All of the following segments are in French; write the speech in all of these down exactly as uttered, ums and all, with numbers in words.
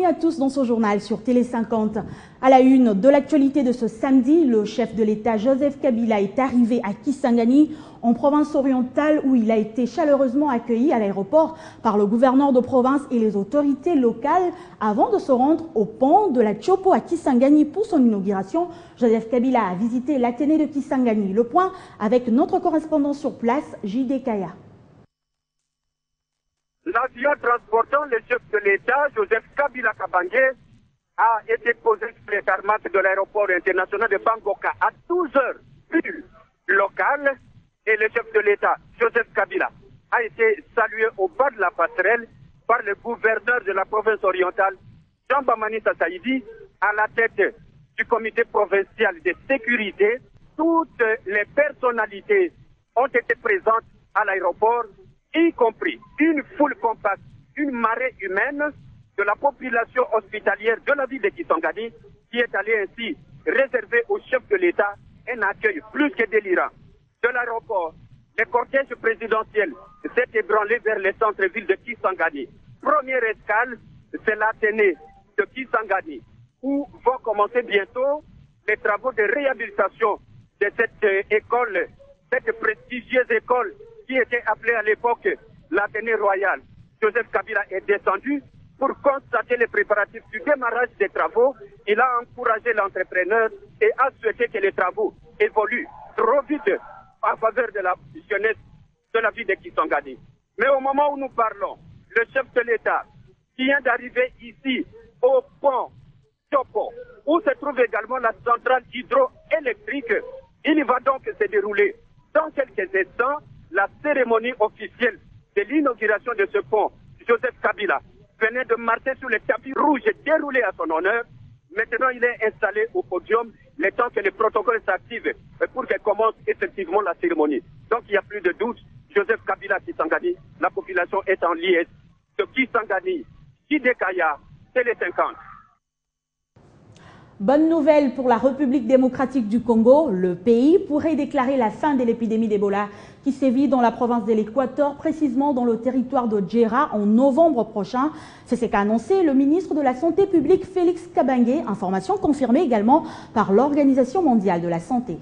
bienvenue à tous dans ce journal sur Télé cinquante. À la une de l'actualité de ce samedi, le chef de l'État Joseph Kabila est arrivé à Kisangani, en province orientale, où il a été chaleureusement accueilli à l'aéroport par le gouverneur de province et les autorités locales avant de se rendre au pont de la Tchopo à Kisangani pour son inauguration. Joseph Kabila a visité l'Athénée de Kisangani. Le point avec notre correspondant sur place, J D Kaya. L'avion transportant le chef de l'État, Joseph Kabila Kabange, a été posé sur les tarmacs de l'aéroport international de Bangoka à douze heures pile locale, et le chef de l'État, Joseph Kabila, a été salué au bas de la passerelle par le gouverneur de la province orientale, Jean-Bamani Saïdi, à la tête du comité provincial de sécurité. Toutes les personnalités ont été présentes à l'aéroport, y compris une foule compacte, une marée humaine de la population hospitalière de la ville de Kisangani, qui est allée ainsi réserver au chef de l'État un accueil plus que délirant. De l'aéroport, le cortège présidentiel s'est ébranlé vers le centre-ville de Kisangani. Première escale, c'est l'Athénée de Kisangani, où vont commencer bientôt les travaux de réhabilitation de cette euh, école, cette prestigieuse école qui était appelée à l'époque l'Athénée royale. Joseph Kabila est descendu pour constater les préparatifs du démarrage des travaux. Il a encouragé l'entrepreneur et a souhaité que les travaux évoluent trop vite en faveur de la jeunesse de la ville de Kisangani. Mais au moment où nous parlons, le chef de l'État vient d'arriver ici au pont Tchopo, où se trouve également la centrale hydroélectrique. Il va donc se dérouler dans quelques instants la cérémonie officielle de l'inauguration de ce pont. Joseph Kabila venait de marcher sur le tapis rouge déroulé à son honneur. Maintenant, il est installé au podium, le temps que le protocole s'active pour que commence effectivement la cérémonie. Donc, il n'y a plus de doute. Joseph Kabila Kisangani, la population est en liesse. De Kisangani, Kidekaya, Télé cinquante. Bonne nouvelle pour la République démocratique du Congo. Le pays pourrait déclarer la fin de l'épidémie d'Ebola qui sévit dans la province de l'Équateur, précisément dans le territoire de Djera, en novembre prochain. C'est ce qu'a annoncé le ministre de la Santé publique Félix Kabange, information confirmée également par l'Organisation mondiale de la santé.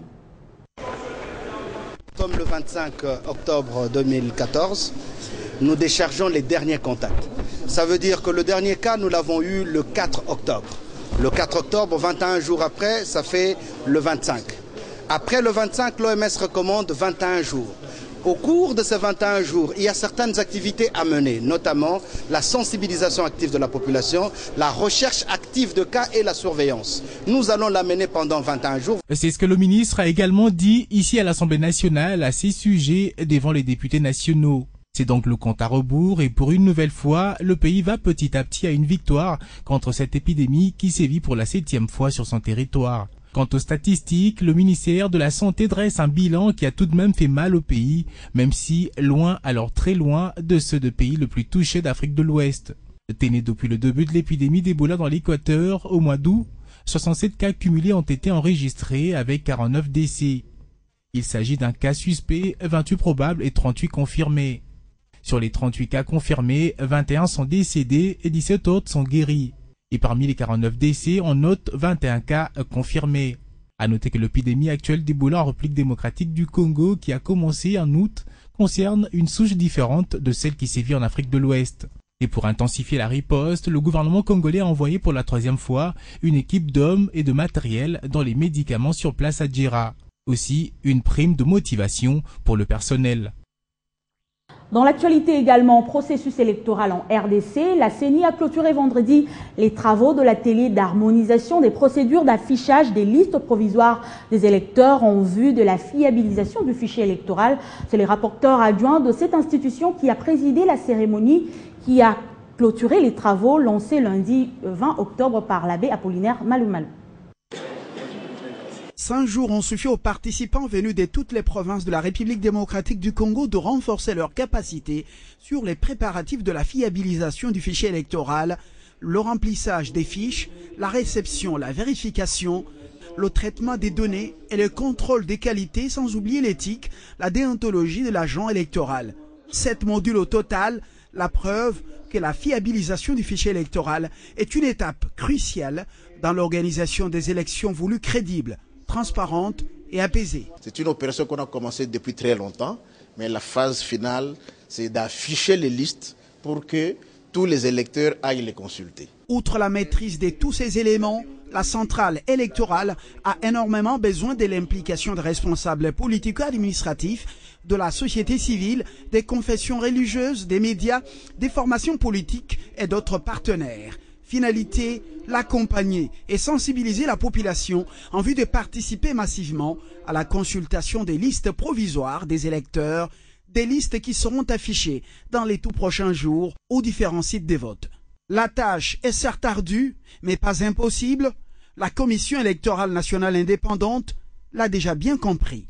Comme le vingt-cinq octobre deux mille quatorze, nous déchargeons les derniers contacts. Ça veut dire que le dernier cas, nous l'avons eu le quatre octobre. Le quatre octobre, vingt et un jours après, ça fait le vingt-cinq. Après le vingt-cinq, l'O M S recommande vingt et un jours. Au cours de ces vingt et un jours, il y a certaines activités à mener, notamment la sensibilisation active de la population, la recherche active de cas et la surveillance. Nous allons la mener pendant vingt et un jours. C'est ce que le ministre a également dit ici à l'Assemblée nationale à ces sujets devant les députés nationaux. C'est donc le compte à rebours et pour une nouvelle fois, le pays va petit à petit à une victoire contre cette épidémie qui sévit pour la septième fois sur son territoire. Quant aux statistiques, le ministère de la Santé dresse un bilan qui a tout de même fait mal au pays, même si loin, alors très loin, de ceux de pays le plus touchés d'Afrique de l'Ouest. Téné depuis le début de l'épidémie d'Ebola dans l'Équateur, au mois d'août, soixante-sept cas cumulés ont été enregistrés avec quarante-neuf décès. Il s'agit d'un cas suspect, vingt-huit probables et trente-huit confirmés. Sur les trente-huit cas confirmés, vingt et un sont décédés et dix-sept autres sont guéris. Et parmi les quarante-neuf décès, on note vingt et un cas confirmés. À noter que l'épidémie actuelle d'Ebola en République démocratique du Congo, qui a commencé en août, concerne une souche différente de celle qui sévit en Afrique de l'Ouest. Et pour intensifier la riposte, le gouvernement congolais a envoyé pour la troisième fois une équipe d'hommes et de matériel dans les médicaments sur place à Djera. Aussi, une prime de motivation pour le personnel. Dans l'actualité également, processus électoral en R D C, la C E N I a clôturé vendredi les travaux de l'atelier d'harmonisation des procédures d'affichage des listes provisoires des électeurs en vue de la fiabilisation du fichier électoral. C'est le rapporteur adjoint de cette institution qui a présidé la cérémonie qui a clôturé les travaux lancés lundi vingt octobre par l'abbé Apollinaire Maloumalou. Cinq jours ont suffi aux participants venus de toutes les provinces de la République démocratique du Congo de renforcer leurs capacités sur les préparatifs de la fiabilisation du fichier électoral, le remplissage des fiches, la réception, la vérification, le traitement des données et le contrôle des qualités, sans oublier l'éthique, la déontologie de l'agent électoral. Sept modules au total, la preuve que la fiabilisation du fichier électoral est une étape cruciale dans l'organisation des élections voulues crédibles, transparentes et apaisées. C'est une opération qu'on a commencée depuis très longtemps, mais la phase finale, c'est d'afficher les listes pour que tous les électeurs aillent les consulter. Outre la maîtrise de tous ces éléments, la centrale électorale a énormément besoin de l'implication de responsables politico-administratifs, de la société civile, des confessions religieuses, des médias, des formations politiques et d'autres partenaires. Finalité, l'accompagner et sensibiliser la population en vue de participer massivement à la consultation des listes provisoires des électeurs, des listes qui seront affichées dans les tout prochains jours aux différents sites de vote. La tâche est certes ardue, mais pas impossible. La Commission électorale nationale indépendante l'a déjà bien compris.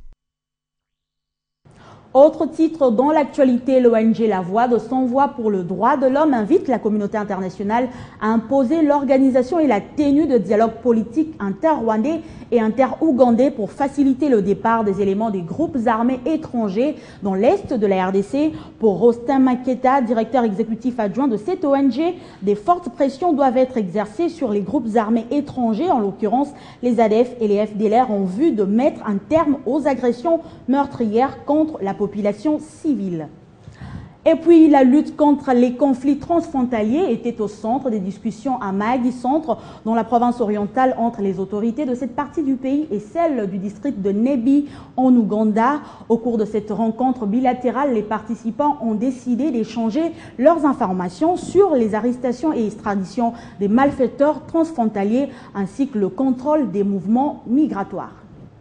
Autre titre dans l'actualité, l'O N G La Voix de Sans Voix pour le droit de l'homme invite la communauté internationale à imposer l'organisation et la tenue de dialogues politiques inter-rwandais et inter-ougandais pour faciliter le départ des éléments des groupes armés étrangers dans l'est de la R D C. Pour Rostin Maketa, directeur exécutif adjoint de cette O N G, des fortes pressions doivent être exercées sur les groupes armés étrangers, en l'occurrence les A D F et les F D L R, en vue de mettre un terme aux agressions meurtrières contre la population civile. Et puis, la lutte contre les conflits transfrontaliers était au centre des discussions à Mahagi Centre, dans la province orientale, entre les autorités de cette partie du pays et celles du district de Nebbi en Ouganda. Au cours de cette rencontre bilatérale, les participants ont décidé d'échanger leurs informations sur les arrestations et extraditions des malfaiteurs transfrontaliers ainsi que le contrôle des mouvements migratoires.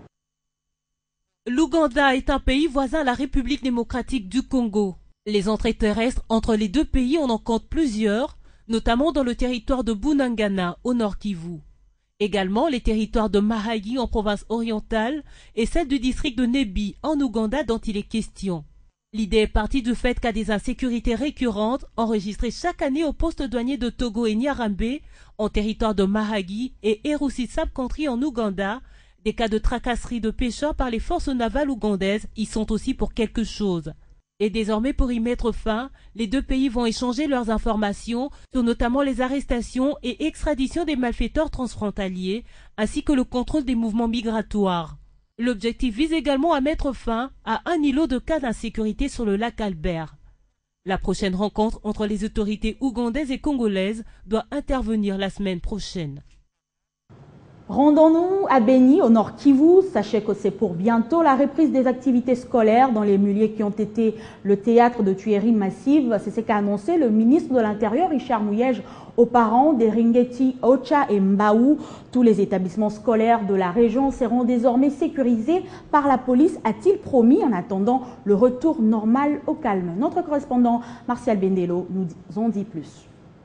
L'Ouganda est un pays voisin à la République démocratique du Congo. Les entrées terrestres entre les deux pays, on en compte plusieurs, notamment dans le territoire de Bunagana, au Nord Kivu. Également les territoires de Mahagi en province orientale et celle du district de Nebbi en Ouganda dont il est question. L'idée est partie du fait qu'à des insécurités récurrentes enregistrées chaque année au poste douanier de Togo et Nyarambe, en territoire de Mahagi et Erusi Sub-Country en Ouganda, des cas de tracasserie de pêcheurs par les forces navales ougandaises y sont aussi pour quelque chose. Et désormais, pour y mettre fin, les deux pays vont échanger leurs informations sur notamment les arrestations et extraditions des malfaiteurs transfrontaliers, ainsi que le contrôle des mouvements migratoires. L'objectif vise également à mettre fin à un îlot de cas d'insécurité sur le lac Albert. La prochaine rencontre entre les autorités ougandaises et congolaises doit intervenir la semaine prochaine. Rendons-nous à Beni, au Nord Kivu. Sachez que c'est pour bientôt la reprise des activités scolaires dans les milieux qui ont été le théâtre de tueries massives. C'est ce qu'a annoncé le ministre de l'Intérieur, Richard Mouyej, aux parents des Ringeti, Ocha et Mbaou. Tous les établissements scolaires de la région seront désormais sécurisés par la police, a-t-il promis, en attendant le retour normal au calme. Notre correspondant Martial Bendelo nous en dit plus.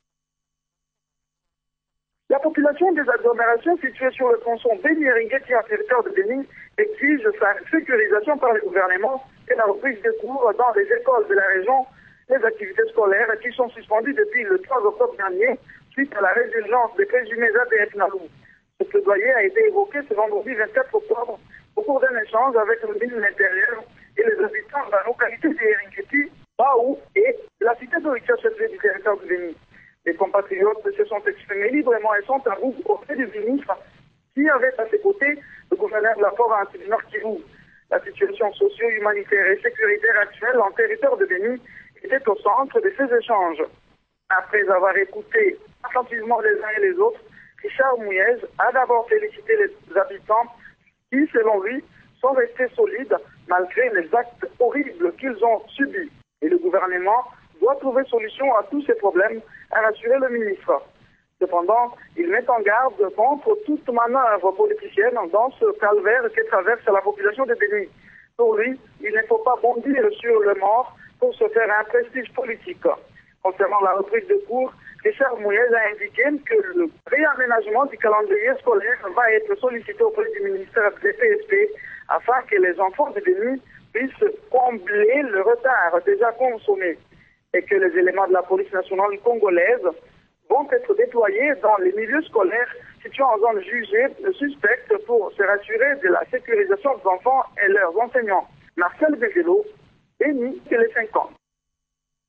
La population des agglomérations situées sur le tronçon Beni-Ringeti en territoire de Bénin exige sa sécurisation par le gouvernement et la reprise des cours dans les écoles de la région, les activités scolaires qui sont suspendues depuis le trois octobre dernier suite à la résurgence des présumés A D F Nalou. Ce plaidoyer a été évoqué ce vendredi vingt-quatre octobre au cours d'un échange avec le ministre de l'Intérieur et les habitants de la localité de Ringeti, Baou et la cité de Richard Cheflet du territoire de Bénin. Les compatriotes se sont exprimés librement et sont à bout auprès du ministre qui avait à ses côtés le gouverneur de la province du Nord Kivu. La situation socio-humanitaire et sécuritaire actuelle en territoire de Bénin était au centre de ces échanges. Après avoir écouté attentivement les uns et les autres, Richard Mouyej a d'abord félicité les habitants qui, selon lui, sont restés solides malgré les actes horribles qu'ils ont subis. Et le gouvernement doit trouver solution à tous ces problèmes, a rassuré le ministre. Cependant, il met en garde contre toute manœuvre politicienne dans ce calvaire que traverse la population de Bénin. Pour lui, il ne faut pas bondir sur le mort pour se faire un prestige politique. Concernant la reprise de cours, Richard Mouyej a indiqué que le réaménagement du calendrier scolaire va être sollicité auprès du ministère des P S P afin que les enfants de Bénin puissent combler le retard déjà consommé, et que les éléments de la police nationale congolaise vont être déployés dans les milieux scolaires situés en zone jugée suspecte pour se rassurer de la sécurisation des enfants et leurs enseignants. Marcel Begelo, Béni, Télé cinquante.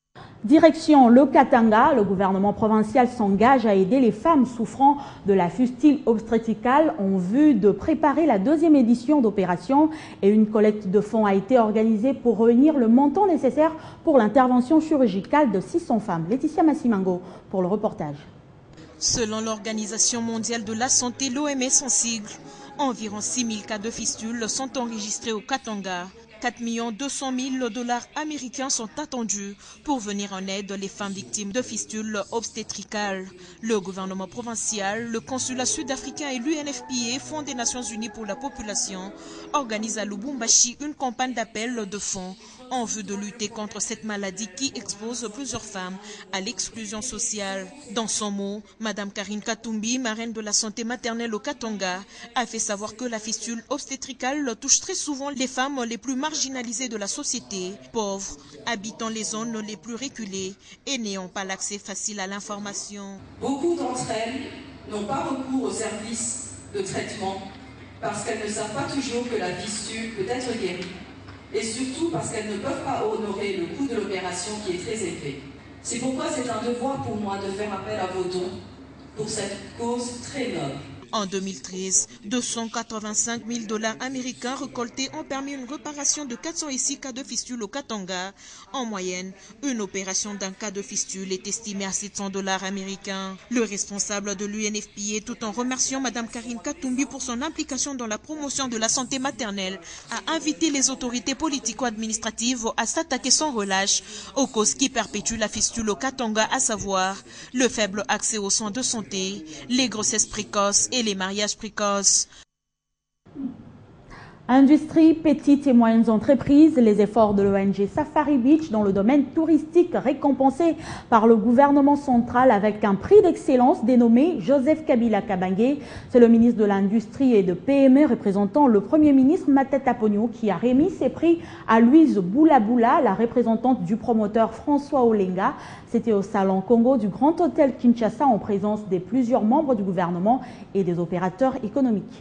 Direction le Katanga, le gouvernement provincial s'engage à aider les femmes souffrant de la fistule obstétricale en vue de préparer la deuxième édition d'opération et une collecte de fonds a été organisée pour réunir le montant nécessaire pour l'intervention chirurgicale de six cents femmes. Laetitia Massimango pour le reportage. Selon l'Organisation mondiale de la santé, l'O M S en sigle, environ six mille cas de fistules sont enregistrés au Katanga. quatre millions deux cent mille dollars américains sont attendus pour venir en aide les femmes victimes de fistules obstétricales. Le gouvernement provincial, le consulat sud-africain et l'U N F P A, Fonds des Nations Unies pour la population, organisent à Lubumbashi une campagne d'appel de fonds en vue de lutter contre cette maladie qui expose plusieurs femmes à l'exclusion sociale. Dans son mot, Madame Karine Katumbi, marraine de la santé maternelle au Katanga, a fait savoir que la fistule obstétricale touche très souvent les femmes les plus marginalisées de la société, pauvres, habitant les zones les plus reculées et n'ayant pas l'accès facile à l'information. Beaucoup d'entre elles n'ont pas recours aux services de traitement parce qu'elles ne savent pas toujours que la fistule peut être guérie. Et surtout parce qu'elles ne peuvent pas honorer le coût de l'opération qui est très élevé. C'est pourquoi c'est un devoir pour moi de faire appel à vos dons pour cette cause très noble. En deux mille treize, deux cent quatre-vingt-cinq mille dollars américains récoltés ont permis une réparation de quatre cent six cas de fistule au Katanga. En moyenne, une opération d'un cas de fistule est estimée à sept cents dollars américains. Le responsable de l'U N F P A, tout en remerciant Mme Karine Katumbi pour son implication dans la promotion de la santé maternelle, a invité les autorités politico-administratives à s'attaquer sans relâche aux causes qui perpétuent la fistule au Katanga, à savoir le faible accès aux soins de santé, les grossesses précoces et les mariages précoces. Industrie, petites et moyennes entreprises, les efforts de l'O N G Safari Beach dans le domaine touristique récompensés par le gouvernement central avec un prix d'excellence dénommé Joseph Kabila Kabange. C'est le ministre de l'Industrie et de P M E représentant le Premier ministre Matata Ponyo qui a remis ces prix à Louise Boulaboula, la représentante du promoteur François Olenga. C'était au Salon Congo du Grand Hôtel Kinshasa en présence des plusieurs membres du gouvernement et des opérateurs économiques.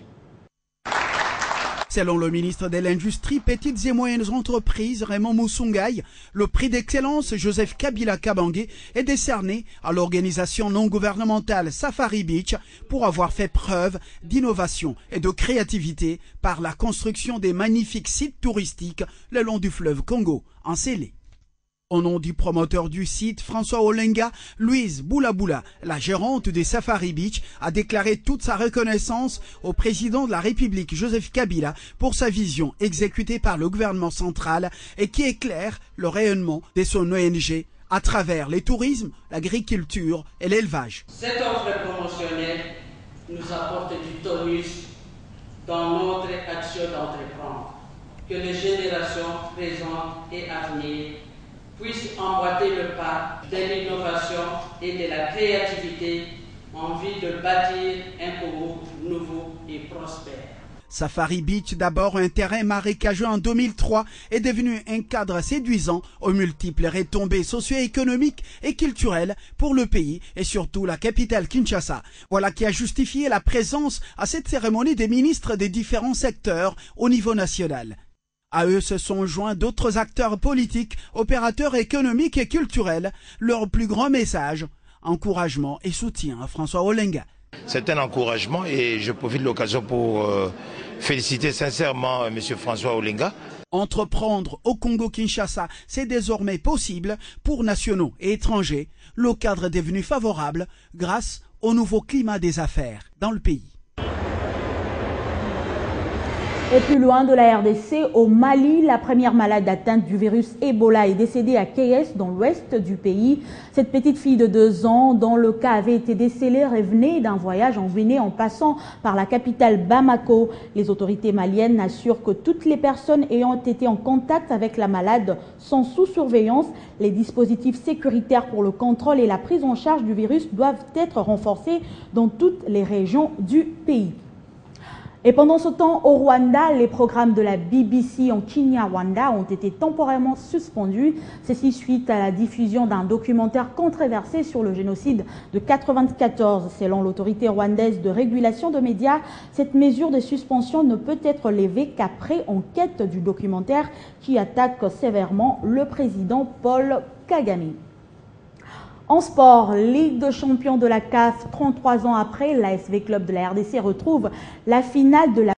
Selon le ministre de l'Industrie, petites et moyennes entreprises, Raymond Moussoungaï, le prix d'excellence Joseph Kabila Kabange est décerné à l'organisation non gouvernementale Safari Beach pour avoir fait preuve d'innovation et de créativité par la construction des magnifiques sites touristiques le long du fleuve Congo, en Sélé. Au nom du promoteur du site, François Olenga, Louise Boulaboula, la gérante des Safari Beach, a déclaré toute sa reconnaissance au président de la République, Joseph Kabila, pour sa vision exécutée par le gouvernement central et qui éclaire le rayonnement de son O N G à travers le tourisme, l'agriculture et l'élevage. Cette offre promotionnelle nous apporte du tonus dans notre action d'entreprendre, que les générations présentes et à venir puissent emboîter le pas de l'innovation et de la créativité en vue de bâtir un Congo nouveau et prospère. Safari Beach, d'abord un terrain marécageux en deux mille trois, est devenu un cadre séduisant aux multiples retombées socio-économiques et culturelles pour le pays et surtout la capitale Kinshasa. Voilà qui a justifié la présence à cette cérémonie des ministres des différents secteurs au niveau national. À eux se sont joints d'autres acteurs politiques, opérateurs économiques et culturels. Leur plus grand message, encouragement et soutien à François Olenga. C'est un encouragement et je profite de l'occasion pour euh, féliciter sincèrement M. François Olenga. Entreprendre au Congo-Kinshasa, c'est désormais possible pour nationaux et étrangers. Le cadre est devenu favorable grâce au nouveau climat des affaires dans le pays. Et plus loin de la R D C, au Mali, la première malade atteinte du virus Ebola est décédée à Kayes, dans l'ouest du pays. Cette petite fille de deux ans, dont le cas avait été décelé, revenait d'un voyage en Guinée en passant par la capitale Bamako. Les autorités maliennes assurent que toutes les personnes ayant été en contact avec la malade sont sous surveillance. Les dispositifs sécuritaires pour le contrôle et la prise en charge du virus doivent être renforcés dans toutes les régions du pays. Et pendant ce temps, au Rwanda, les programmes de la B B C en Kinyarwanda ont été temporairement suspendus. Ceci suite à la diffusion d'un documentaire controversé sur le génocide de mille neuf cent quatre-vingt-quatorze. Selon l'autorité rwandaise de régulation de médias, cette mesure de suspension ne peut être levée qu'après enquête du documentaire qui attaque sévèrement le président Paul Kagame. En sport, Ligue de champions de la C A F, trente-trois ans après, l'A S V Club de la R D C retrouve la finale de la